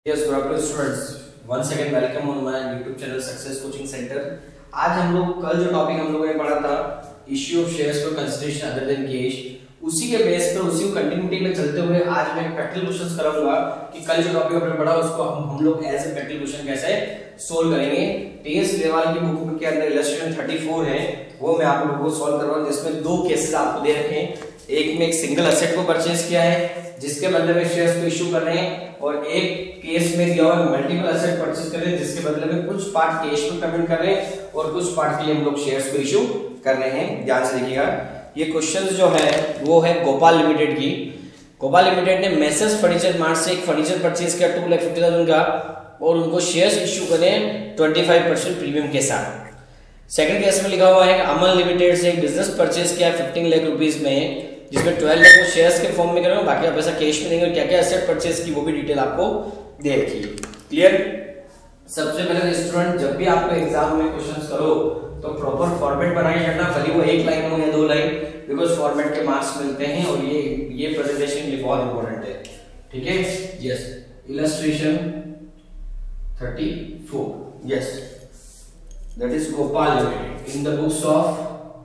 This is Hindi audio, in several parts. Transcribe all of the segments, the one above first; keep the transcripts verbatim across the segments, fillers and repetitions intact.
Yes, good afternoon students. Once again welcome on my YouTube channel Success Coaching Center. आज हम लोग कल जो टॉपिक हम लोगों ने पढ़ा था issue of shares for consideration other than cash, उसी के बेस पर उसी को कंटिन्यूटी में चलते हुए आज मैं प्रैक्टिकल क्वेश्चंस कराऊंगा कि कल जो टॉपिक हमने पढ़ा उसको हम हम लोग एज ए प्रैक्टिकल क्वेश्चन कैसे सोल्व करेंगे। टेंस लेवल की बुक के अंदर इलस्ट्रेशन चौंतीस है वो मैं आप लोगों को सोल्व करवाऊंगा, जिसमें दो केसेस आपको दे रखे हैं। एक में एक सिंगल असेट को परचेज किया है जिसके बदले में शेयर्स को इश्यू कर रहे हैं, और एक केस में दिया हुआ मल्टीपल असेट परचेज कर रहे हैं जिसके बदले में कुछ पार्ट कैश में पेमेंट कर रहे हैं और कुछ पार्ट के लिए हम लोग शेयर्स को इश्यू कर रहे हैं। ध्यान से देखिएगा, ये क्वेश्चन जो है वो है गोपाल लिमिटेड की। गोपाल लिमिटेड ने मेसर्स फर्नीचर मार्ट से एक फर्नीचर परचेज किया टू लाख फिफ्टी थाउजेंड का और उनको शेयर्स इश्यू करें ट्वेंटी फाइव परसेंट प्रीमियम के साथ। सेकंड केस में लिखा हुआ है कि अमन लिमिटेड से एक बिजनेस परचेज किया फिफ्टीन लाख रुपीज में, जिसमें ट्वेल्व लाख को शेयर्स के फॉर्म में करेंगे, बाकी आप पैसा कैश में देंगे और क्या क्या एसेट परचेज की वो भी डिटेल आपको दे रखी है। क्लियर? सबसे पहले स्टूडेंट जब भी आपको एग्जाम में क्वेश्चंस करो तो प्रॉपर फॉर्मेट बना के करना, भले वो एक लाइन हो या दो लाइन, बिकॉज फॉर्मेट के मार्क्स मिलते हैं और ये ये प्रेजेंटेशन के लिए बहुत इंपॉर्टेंट है। ठीक है? Yes, illustration thirty four, yes, that is Gopal limited in the books of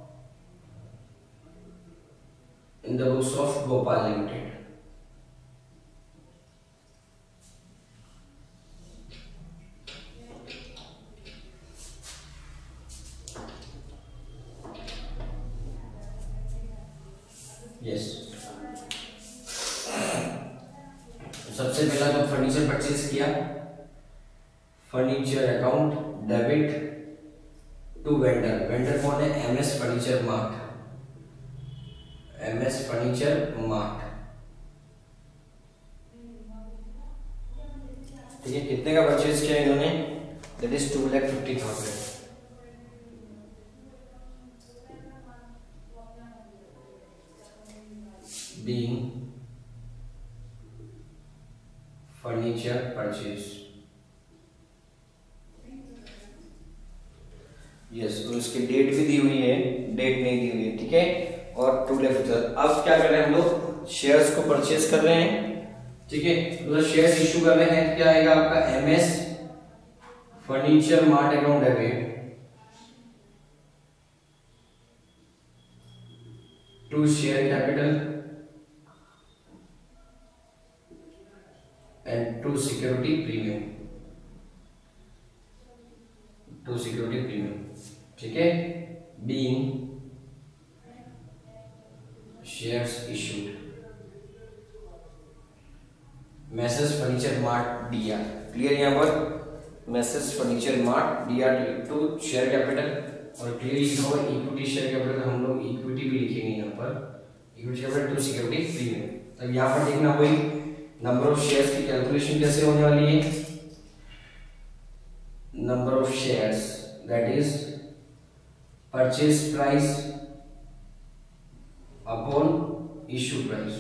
in the books of Gopal Limited. Yes. सबसे पहला तो फर्नीचर परचेज किया, furniture account debit to vendor. Vendor कौन है? M S furniture mart, M S furniture mart. ठीक है, कितने का परचेज किया इन्होंने? That is two lakh fifty thousand. Being furniture purchase, yes, और उसकी डेट भी दी हुई है, डेट नहीं दी हुई है। ठीक है, और टू लाख फिफ्टी। अब क्या कर रहे हैं हम लोग? शेयर्स को परचेज कर रहे हैं। ठीक है, तो शेयर्स इश्यू कर रहे हैं, क्या आएगा आपका? MS furniture mart account debit to share capital and to security premium, to security premium. ठीक है, being shares issued Messrs furniture mart DR. Clear? यहाँ पर Messrs furniture mart DR to share capital, और क्लियर लिखा हुआ इक्विटी शेयर कैपिटल, हम लोग इक्विटी भी लिखेंगे यहाँ पर, equity capital to security premium. तब यहाँ पर देखना वही नंबर ऑफ शेयर्स की कैलकुलेशन कैसे होने वाली है। Number of shares that is purchase price upon issue price,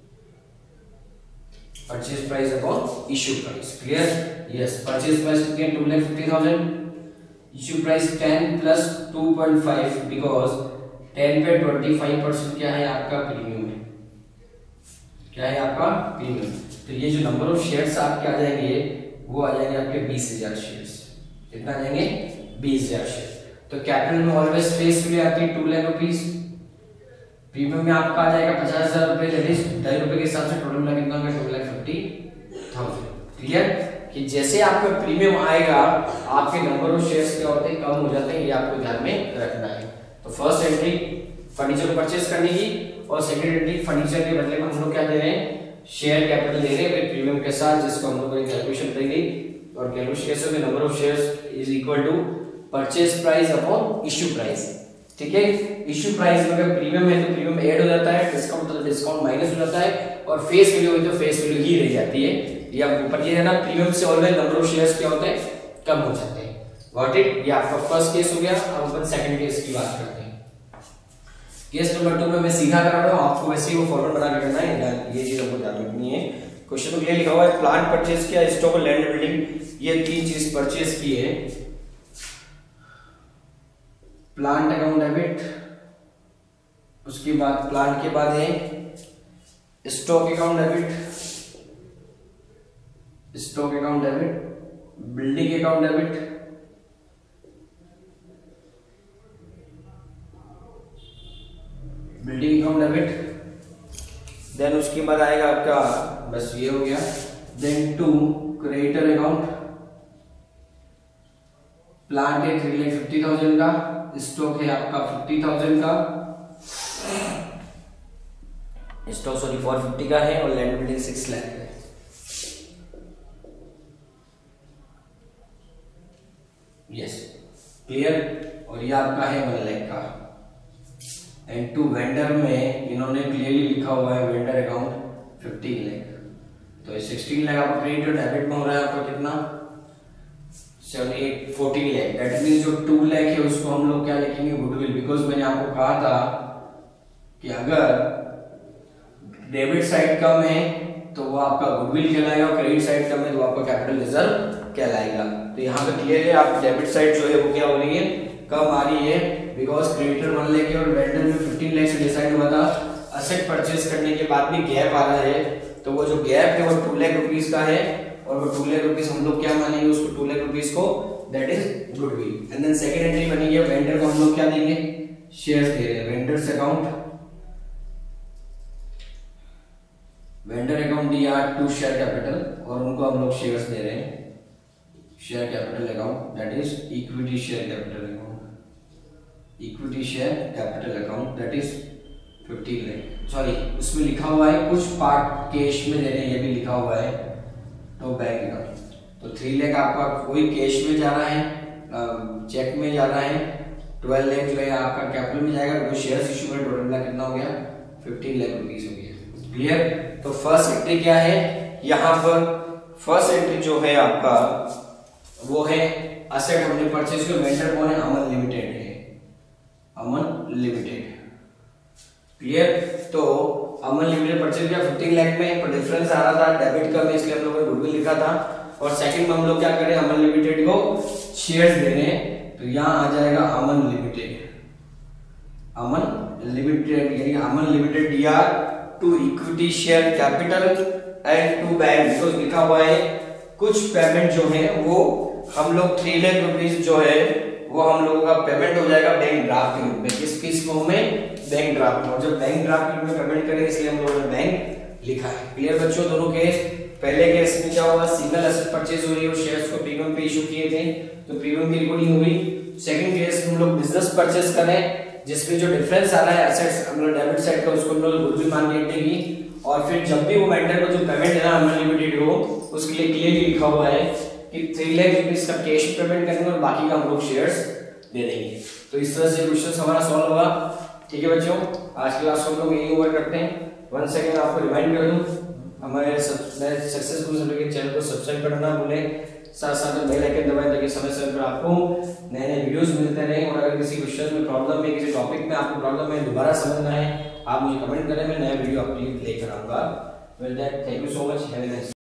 purchase price upon issue price. Clear? Yes, purchase price कितनी है? Two lakh fifty thousand, issue price ten plus two point five, because ten पे ट्वेंटी फाइव परसेंट क्या है आपका? प्रीमियम है। क्या है आपका? प्रीमियम। तो ये जो नंबर ऑफ शेयर्स आपके आ जाएंगे वो आ जाएंगे आपके बीस हजार शेयर्स। कितना आ जाएंगे? बीस हजार शेयर। तो कैपिटल में ऑलवेज फेस वैल्यू आती है टू लाख रुपीज, प्रीमियम में आपका आ जाएगा पचास हजार रुपए, दैट इज ढाई रुपए के हिसाब से टोटल मिला कितना होगा? Two lakh fifty thousand. Clear? कि जैसे आपका प्रीमियम आएगा आपके नंबर ऑफ शेयर्स क्या होते हैं? कम हो जाते हैं, ये आपको ध्यान में रखना है। तो फर्स्ट एंट्री फर्नीचर को परचेज करने की, और सेकंड एंट्री फर्नीचर के बदले में हम लोग क्या दे रहे हैं? शेयर कैपिटल दे रहे हैं प्रीमियम के साथ, जिसको हम लोग कैलकुलेशन करेंगे। और कैलकुलेशन कैसे होगी? Number of shares is equal to purchase price upon issue price. ठीक है, इश्यू प्राइस में अगर प्रीमियम है तो प्रीमियम ऐड हो जाता है, डिस्काउंट तो डिस्काउंट माइनस हो जाता है, और फेस वैल्यू हुई तो फेस वैल्यू ही रह जाती है। या ऊपर ये है ना, प्रीमियम से ऑलवेज नंबर ऑफ शेयर्स क्या होते हैं? कम हो जाते हैं। Got it? ये आपका फर्स्ट केस हो गया। अब अपन सेकंड केस की बात करते हैं। केस नंबर टू में मैं सीधा कर रहा हूँ, आपको वैसे ही वो फॉर्मूला बना के करना है, ये चीज आपको ध्यान रखनी है। क्वेश्चन में लिखा हुआ है प्लांट परचेज किया, स्टॉक और लैंड बिल्डिंग, ये तीन चीज परचेज की है। प्लांट अकाउंट डेबिट, उसके बाद प्लांट के बाद है stock account debit, stock account debit, building account debit, building account debit. Then उसके बाद आएगा आपका, बस ये हो गया। Then to creditor account, plant है थ्री लाख फिफ्टी थाउजेंड का, स्टॉक है आपका फिफ्टी थाउजेंड का, स्टॉक सॉरी फोर फिफ्टी का है, और लैंड बिल्डिंग सिक्स लाख है। Yes clear. और ये आपका है वन लाख का। एंड टू वेंडर में इन्होंने क्लियरली लिखा हुआ है वेंडर अकाउंट फिफ्टीन लाख, तो सिक्सटीन लाख आपका क्रेडिट और डेबिट में हो रहा है आपका कितना, seven eight fourteen lakh. That means जो टू लाख है उसको हम लोग क्या लिखेंगे, गुडविल, बिकॉज मैंने आपको कहा था कि अगर डेबिट साइड कम है तो वो आपका गुडविल कहलाएगा, और क्रेडिट साइड कम है तो आपका कैपिटल रिजर्व कहलाएगा। तो यहाँ पे क्लियर है, आप डेबिट साइड जो है वो क्या हो रही है, कम आ रही है, बिकॉज क्रेडिटर वन लाख और वेंडर में फिफ्टीन लाख से डिसाइड हुआ था। असेट परचेज करने के बाद भी गैप आ रहा है, तो वो जो गैप है वो टू लाख रुपीस का है, और वो टू लाख रुपीस हम लोग क्या मानेंगे उसको, टू लाख रुपीस को, that is goodwill. And then second entry बनेगी, वेंडर को हम लोग क्या देंगे, शेयर्स दे रहे हैं, वेंडर्स अकाउंट, वेंडर अकाउंट दिया टू शेयर कैपिटल, और उनको हम लोग शेयर्स दे रहे हैं, share capital account, that is equity share capital account, equity share capital account, that is fifteen lakh. Sorry उसमें लिखा हुआ है कुछ पार्ट कैश में दे रहे हैं, ये भी लिखा हुआ है, तो बैंक अकाउंट। तो थ्री लाख आपका कोई कैश में जा रहा है, चेक में जा रहा है, ट्वेल्व लाख जो है आपका कैपिटल में जाएगा, तो शेयर्स इशू में टोटल मिला कितना हो गया, फिफ्टीन लाख रुपीस हो गया। क्लियर। तो फर्स्ट एंट्री क्या है, यहाँ पर फर्स्ट एंट्री जो है आपका वो है असेट हमने परचेज किया, वेंडर कौन है, अमन लिमिटेड है, अमन लिमिटेड। क्लियर। तो अमन लिमिटेड परचेज किया फिफ्टीन लाख में, पर डिफरेंस आ रहा था डेबिट का में, इसलिए हम लोगों ने गुडविल लिखा था। और सेकंड में हम लोग क्या करें, अमन लिमिटेड को शेयर्स दे रहे हैं, तो यहाँ आ जाएगा अमन लिमिटेड, अमन लिमिटेड, यानी अमन लिमिटेड दिया to equity share capital and to bank, because लिखा हुआ है कुछ पेमेंट जो है वो हम लोग थ्री लाख रुपीस जो है वो हम लोगों का पेमेंट हो जाएगा बैंक ड्राफ्ट के रूप में। किस किस फॉर्म में, बैंक ड्राफ्ट में। और जब बैंक ड्राफ्ट के रूप में पेमेंट करेंगे इसलिए हम लोगों ने बैंक लिखा है। क्लियर बच्चों। दोनों केस, पहले केस में क्या होगा, सिंगल एसेट परचेज हो रही है, शेयर्स को प्रीमियम पे इशू किए थे तो प्रीमियम की रिकॉर्डिंग हुई। सेकंड केस में हम लोग बिजनेस परचेज कर रहे हैं जिसमें जो डिफरेंस आ रहा है एसेट्स मतलब डेबिट साइड का उसको हम लोग गुडविल मान के देंगे, और फिर जब भी वो वेंडर को जो पेमेंट देना अमन लिमिटेड को उसके लिए क्लियरली लिखा हुआ है कि थ्री लाख रुपीस का कैश पेमेंट करेंगे और बाकी का हम लोग शेयर्स दे देंगे। तो इस तरह से क्वेश्चन हमारा सॉल्व होगा। ठीक है बच्चों, आज की क्लास को हम लोग यही ओवर करते हैं। वन सेकेंड आपको रिमाइंड कर दूं, हमारे सक्सेसफुल सर्टिफिकेट चैनल को सब्सक्राइब करना ना भूलें, साथ साथ बेल आइकन दबाएं ताकि समय समय पर आपको नए नए वीडियोस मिलते रहें। और अगर किसी क्वेश्चन में प्रॉब्लम है, किसी टॉपिक में आपको प्रॉब्लम है, दोबारा समझना है, आप मुझे कमेंट करें, मैं नया वीडियो आपके लिए लेकर आऊंगा। Well that, thank you so much, have a nice